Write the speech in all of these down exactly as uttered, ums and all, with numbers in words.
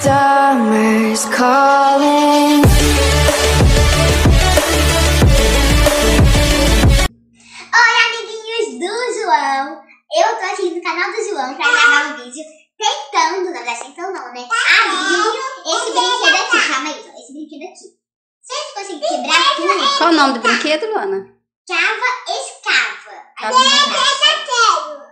Summer's calling. Oi, amiguinhos do João. Eu tô aqui no canal do João pra gravar um vídeo tentando, na verdade tentando não, né? Abrir esse brinquedo aqui. Calma aí, esse brinquedo aqui. Se a gente conseguir quebrar tudo... Qual o nome do brinquedo, Luana? Cava, escava. Cava, escava.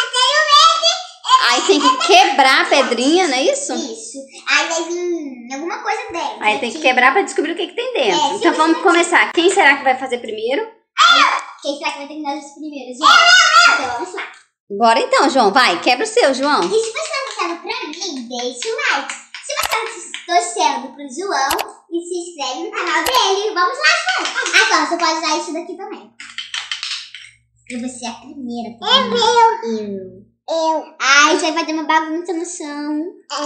Aí tem que quebrar a pedrinha, não é isso? Isso. Aí vai vir alguma coisa dentro. Aí tem que quebrar pra descobrir o que, que tem dentro. É, então vamos começar. Quem será que vai fazer primeiro? Quem será que vai terminar os primeiros? João. Então vamos lá. Bora então, João. Vai, quebra o seu, João. E se você está torcendo pra mim, deixa o like. Se você está torcendo pro João, e se inscreve no canal dele. Vamos lá, gente. Ah, então, você pode usar isso daqui também. Eu vou ser a primeira. É meu. Eu. Eu. Ai, isso aí vai ter uma bagunça no chão.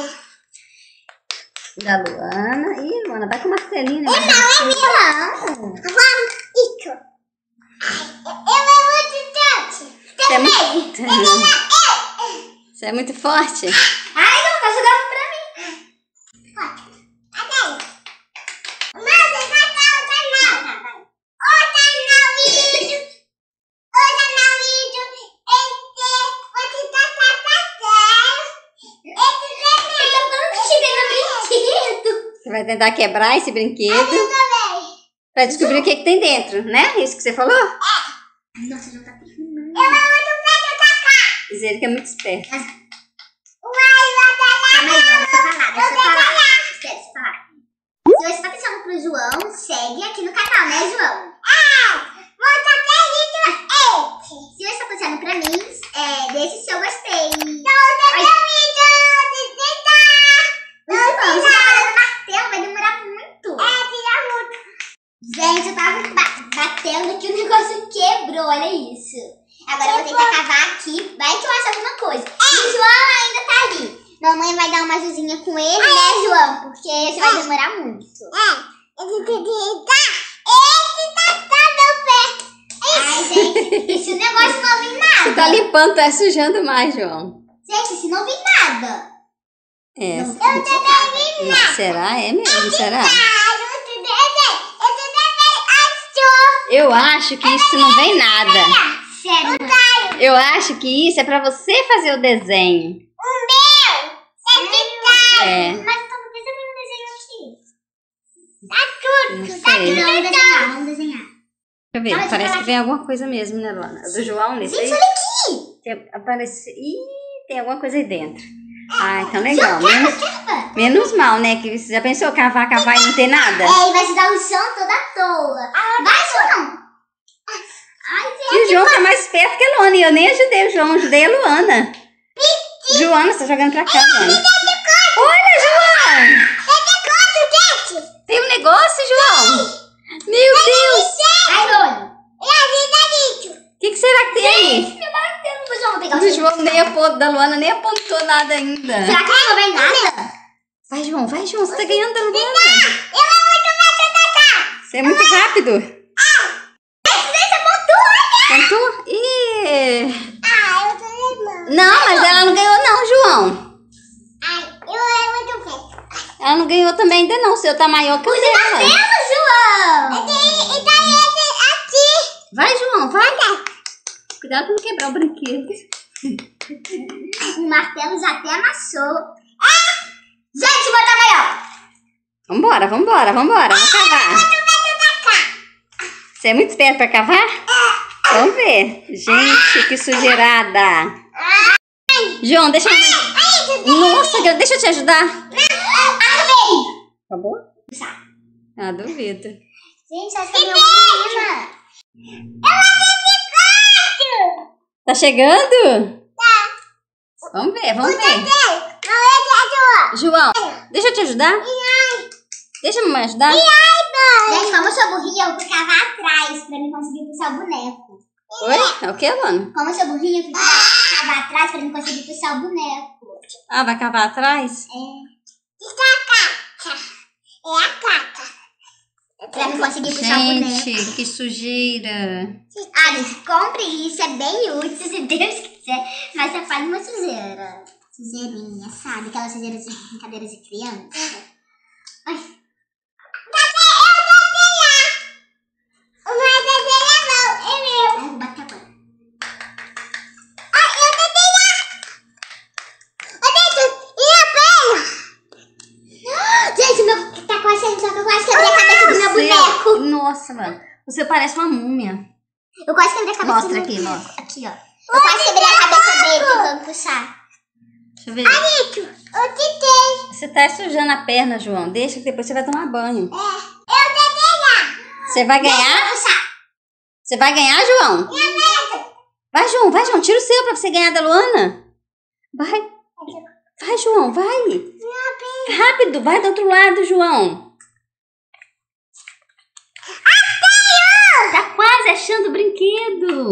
Da Luana. Ih, Luana, vai com o martelinho, né? É não, é meu. Vamos, isso. Eu é muito forte. Você é muito... Você é muito forte? Ai, não, tá jogando pra mim. Pode. Até. Mas eu já tá o canal. Tá, vai. O canal vídeo. O canal vídeo. Esse. Você tá Você vai tentar quebrar esse brinquedo pra descobrir o que, que tem dentro, né? Isso que você falou? É. Nossa, já tá terminando. Eu é muito feio tacar. Dizer ele que é muito esperto. Calma aí, deixa eu falar, deixa eu falar. Espera, deixa eu falar. Se você tá pensando pro João, segue aqui no canal, né, João? É! Vou fazer vídeo esse. Se você tá pensando pra mim, é, deixa o seu gostei. Não, deixa o vídeo. Não, você tá fazendo martelo, vai demorar muito. É, tira muito. Gente, eu tava ba batendo que o negócio quebrou, olha isso. Agora eu vou tentar cavar aqui, vai que eu acho alguma coisa. E o João ainda tá ali. Mamãe vai dar uma ajudinha com ele, né, João? Porque você vai demorar muito. É, eu vou tentar. Esse tá no pé. Ai, gente, esse negócio não vem nada. Você tá limpando, tá sujando mais, João. Gente, esse não vem nada. É. Não, eu também vi nada. Será? É mesmo? Será? Eu Eu acho que isso não vem nada. Sério? Eu acho que isso é pra você fazer o desenho. O meu é de casa. É. Mas eu tava pensando em um desenho aqui. Tá tudo. Não Tá sei. tudo. Vamos desenhar, vamos desenhar. Deixa eu ver, Olha, parece olha que vem alguma coisa mesmo, né, Luana? Do João, nesse Gente, aí? olha aqui. Tem, aparece... Ih, tem alguma coisa aí dentro. Ah, então legal. Menos, Caramba. menos mal, né? Que você já pensou cavar, cavar e não tem nada? É, e vai te dar o chão todo à toa. Vai, João. Ai, E o João tá mais esperto que a Luana. E eu nem ajudei o João, ajudei a Luana. Joana, você tá jogando pra cá, Luana. Olha, João! Tem um negócio, João? Meu Deus! Ai, João. É a vida disso. O que, que será que tem aí? Meu batendo. O João vai pegar o Do seu. João nem apontou, da Luana nem apontou nada ainda. Será que não vai nada? Vai, João, vai, João. Você tá ganhando da Luana. Eu vou muito mais atacar. Você é muito rápido. Você apontou, olha. Apontou? Ih! Ah, eu tô lembrando. Não, mas ela não ganhou não, João. Ai, eu é muito feio. Ela não ganhou também ainda não. O seu tá maior que o dela. Vendo, João? E daí aqui. Vai, João, vai. Cuidado pra não quebrar o brinquedo. O martelo já até amassou. Ah! Gente, vou dar maior. Vambora, vambora, vambora. Vamos cavar. Você é muito esperto pra cavar? Vamos ver. Gente, que sujeirada. João, deixa eu... Nossa, deixa eu te ajudar. Acabei. Acabou? Ah, duvido. Gente, acho que é minha menina. Tá chegando? Tá. Vamos ver, vamos ver. João, deixa eu te ajudar. Deixa a mamãe ajudar. Gente, como eu sou burrinha, eu vou cavar atrás pra mim conseguir puxar o boneco. Oi? É o que, Luana? Como eu sou burrinha, eu fui cavar atrás pra mim conseguir puxar o boneco. Ah, vai cavar atrás? É. É a caca. Pra mim conseguir puxar o boneco. Gente, que sujeira. Ah, gente, compre isso, é bem útil, se Deus quiser. Mas você faz uma sujeira. sujeirinha, sabe? Aquelas sujeiras de brincadeiras de criança. Ai. Nossa, mano. Você parece uma múmia. Eu quase quebrei a cabeça Mostra do aqui, meu... mostra. Aqui, ó. Eu quase quebrei a cabeça dele tentando puxar. Deixa eu ver. Anitta, eu tentei. Você tá sujando a perna, João. Deixa que depois você vai tomar banho. É, eu tentei. Você vai ganhar? Você vai ganhar, João? Vai, João. Vai, João. Tira o seu pra você ganhar da Luana. Vai. Vai, João. Vai. Rápido. Vai do outro lado, João. Tá quase achando o brinquedo.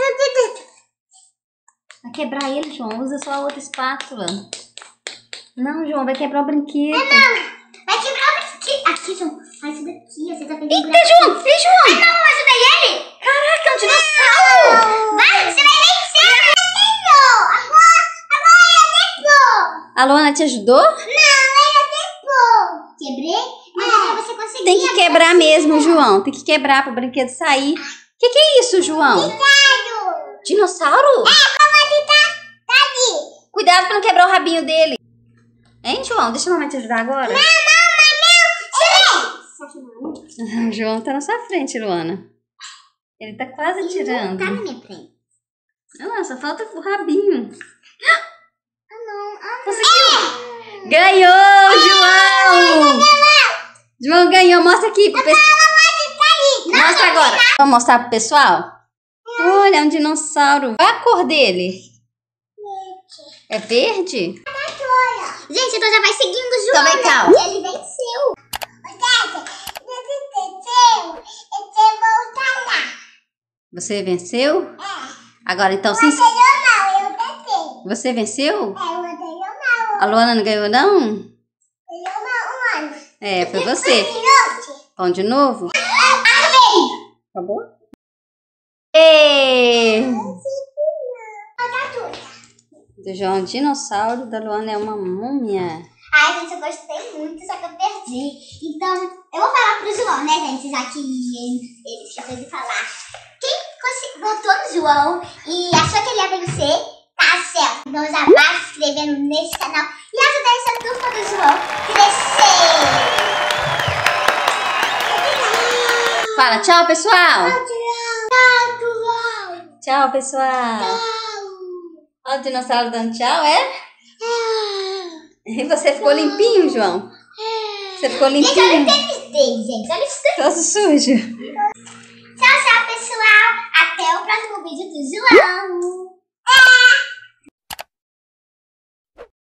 Vai quebrar ele, João. Usa só a outra espátula. Não, João. Vai quebrar o brinquedo. Não, não. Vai quebrar o brinquedo. Aqui, João. Faz isso daqui. Você tá fazendo Eita, João. Ei, João. Ai, não. Eu ajudei ele. Caraca, é um dinossauro. Vai, você vai vencer. Agora, agora eu depois. A Luana te ajudou? Não, eu depois. Quebrei? Mas você conseguiu. Tem que quebrar mesmo, João. Tem que quebrar para o brinquedo sair. O que, que é isso, João? Cuidado. Dinossauro? É, como tá? Tá ali. Cuidado para não quebrar o rabinho dele. Hein, João? Deixa a mamãe te ajudar agora. Não, não, não. Tira. O João tá na sua frente, Luana. Ele tá quase tirando. Tá na minha frente. Olha lá, só falta o rabinho. Ah, não. Ah, conseguiu. Ganhou, João. João ganhou. Mostra aqui pro pessoal. Mostra agora. Vamos mostrar pro pessoal? Olha, é um dinossauro. Qual a cor dele? É verde? Gente, então já vai seguindo o João. Então vem cá, ó. Ele venceu. Você venceu? É. Agora então sim. Eu não, eu tentei. Você venceu? É, eu tentei, eu não. A Luana não ganhou, não? Eu não, mano. É, foi você. Vamos de novo? Acabei. Acabou? E do João é um dinossauro, da Luana é uma múmia. Ai, gente, eu gostei muito, só que eu perdi. Então, eu vou falar pro João, né, gente? Já que ele, ele esqueceu de falar. Quem votou no João e achou que ele ia vencer, tá certo. Então já vai se inscrevendo nesse canal e ajudar essa turma do João crescer. Fala tchau, pessoal. Tchau, João. Tchau, pessoal. Tchau. Olha o dinossauro dando tchau, é? E você ficou limpinho, João? Você ficou Gente, olha o limpinho? tênis dele, gente. Olha isso daqui. Todo sujo.